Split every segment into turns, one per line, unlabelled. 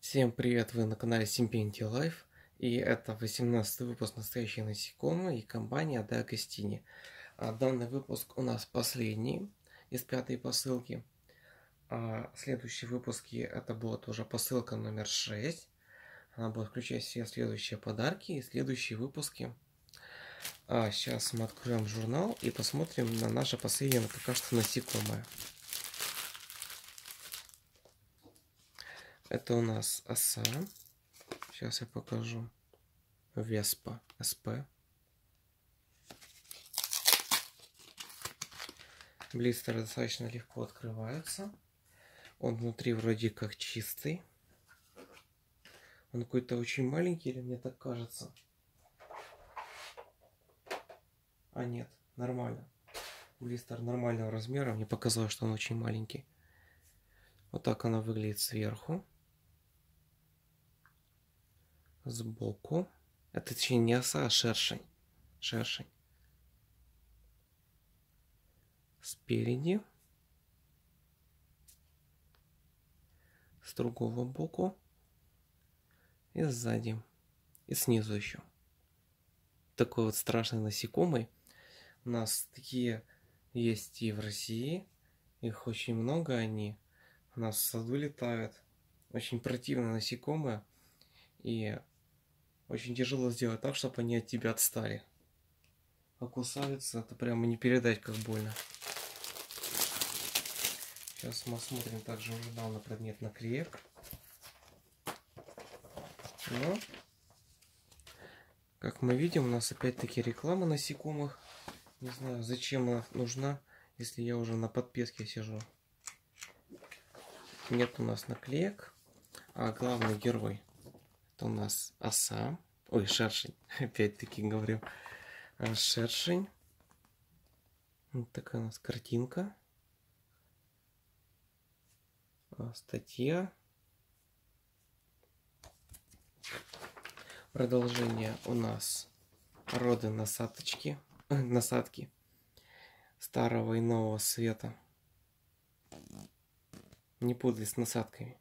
Всем привет, вы на канале Symbiont Life, и это 18-й выпуск «Настоящие насекомые» и компания D'Agostini. Данный выпуск у нас последний из пятой посылки. Следующие выпуски это будет уже посылка номер 6. Она будет включать все следующие подарки и следующие выпуски. Сейчас мы откроем журнал и посмотрим на наше последнее пока что насекомое. Это у нас оса. Сейчас я покажу. Веспа СП. Блистер достаточно легко открывается. Он внутри вроде как чистый. Он какой-то очень маленький, или мне так кажется? Нет, нормально. Блистер нормального размера. Мне показалось, что он очень маленький. Вот так она выглядит сверху. Сбоку. Это точнее не оса, а шершень. Шершень. Спереди. С другого боку. И сзади. И снизу еще. Такой вот страшный насекомый. У нас такие есть и в России. Их очень много они. У нас в саду летают. Очень противные насекомые. И очень тяжело сделать так, чтобы они от тебя отстали. А кусаются, это прямо не передать, как больно. Сейчас мы осмотрим также журнал на предмет наклеек. Но, как мы видим, у нас опять-таки реклама насекомых. Не знаю, зачем она нужна, если я уже на подписке сижу. Нет у нас наклеек. А главный герой это у нас оса. Ой, шершень. Опять-таки говорю. Шершень. Вот такая у нас картинка. Статья. Продолжение у нас роды насадки старого и нового света. Не путай с насадками.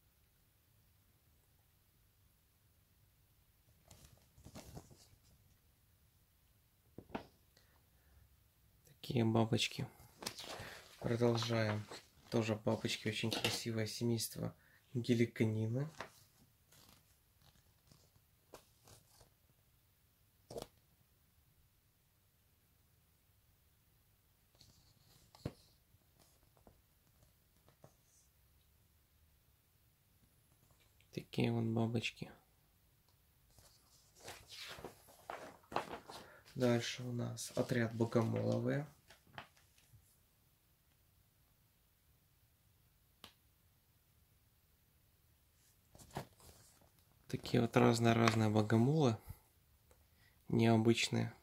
Такие бабочки. Продолжаем. Тоже бабочки, очень красивое семейство геликонины. Такие вот бабочки. Дальше у нас отряд богомоловые. Такие вот разные богомолы. Необычные.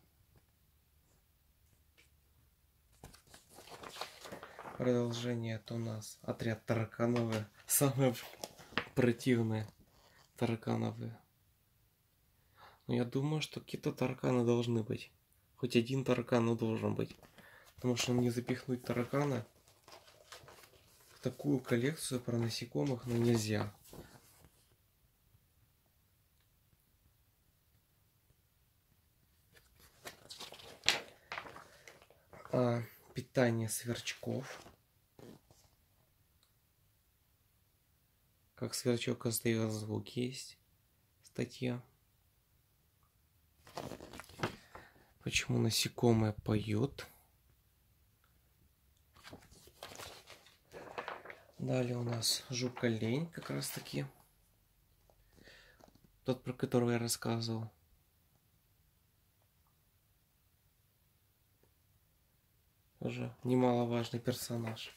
Продолжение это у нас отряд таракановые. Самые противные таракановые. Но я думаю, что какие-то тараканы должны быть. Хоть один таракан должен быть. Потому что не запихнуть таракана в такую коллекцию про насекомых нельзя. Питание сверчков. Как сверчок издает звук, есть статья. Почему насекомые поют. Далее у нас жук-олень, как раз таки. Тот, про которого я рассказывал. Тоже немаловажный персонаж.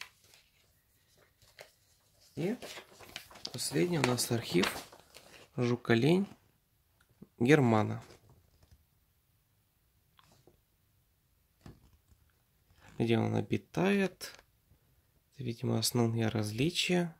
И последний у нас архив жук-олень Германа. Где он обитает. Это, видимо, основные различия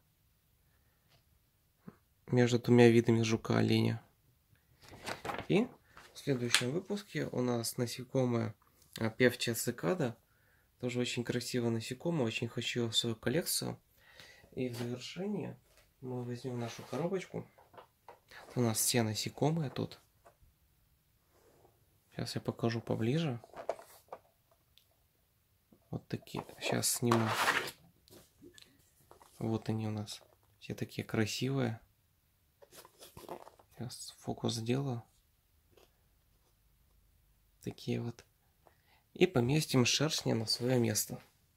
между двумя видами жука-оленя. И в следующем выпуске у нас насекомое певчая цикада. Тоже очень красивое насекомое. Очень хочу в свою коллекцию. И в завершение Мы возьмем нашу коробочку. У нас все насекомые тут. Сейчас я покажу поближе. Вот такие. Сейчас сниму. Вот они у нас. Все такие красивые. Сейчас фокус сделаю. Такие вот. И поместим шершня на свое место.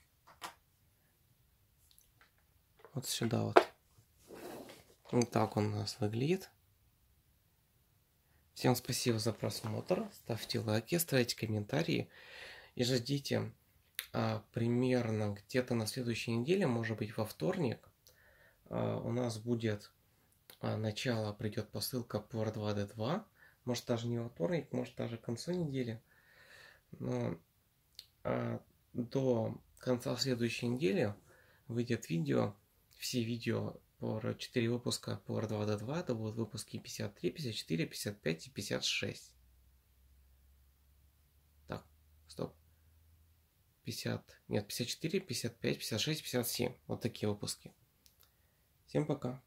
Вот сюда вот. Вот так он у нас выглядит. Всем спасибо за просмотр. Ставьте лайки, ставьте комментарии. И ждите примерно где-то на следующей неделе, может быть во вторник, у нас будет начало, придет посылка по R2D2. Может даже не во вторник, может даже к концу недели. Но до конца следующей недели выйдет видео. Все видео по 4 выпуска по R2D2. Это будут выпуски 53, 54, 55 и 56. Так, стоп. 50, нет, 54, 55, 56, 57. Вот такие выпуски. Всем пока.